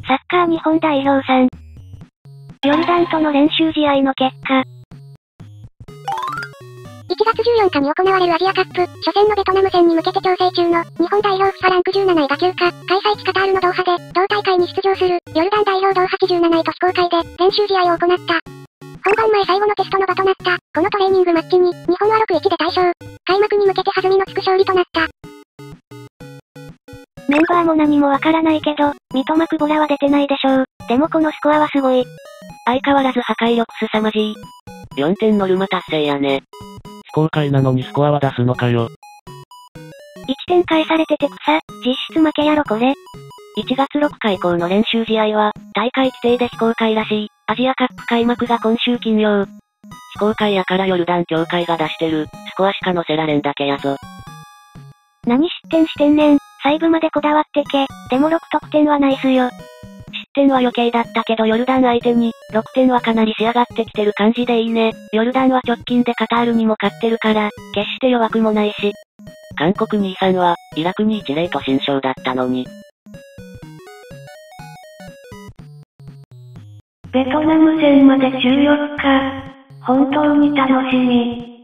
サッカー日本代表さん。ヨルダンとの練習試合の結果。 1月14日に行われるアジアカップ、初戦のベトナム戦に向けて調整中の、日本代表FIFAランク17位が休暇、開催地カタールのドーハで、同大会に出場する、ヨルダン代表同87位と非公開で、練習試合を行った。本番前最後のテストの場となった、このトレーニングマッチに、日本は6-1で大勝。開幕に向けて弾みのつく勝利となった。 メンバーも何もわからないけど、三笘久保らは出てないでしょう。でもこのスコアはすごい。 相変わらず破壊力凄まじい。4点ノルマ達成やね。 非公開なのにスコアは出すのかよ。 1点返されてて草、実質負けやろこれ。 1月6日以降の練習試合は、大会規定で非公開らしい。アジアカップ開幕が今週金曜。非公開やからヨルダン協会が出してる、スコアしか載せられんだけやぞ。 何失点してんねん。細部までこだわってけ。でも6得点はナイスよ。 失点は余計だったけどヨルダン相手に、6点はかなり仕上がってきてる感じでいいね。ヨルダンは直近でカタールにも勝ってるから、決して弱くもないし。韓国2-3は、イラクに1-0と新勝だったのに。 ベトナム戦まで14日。本当に楽しみ。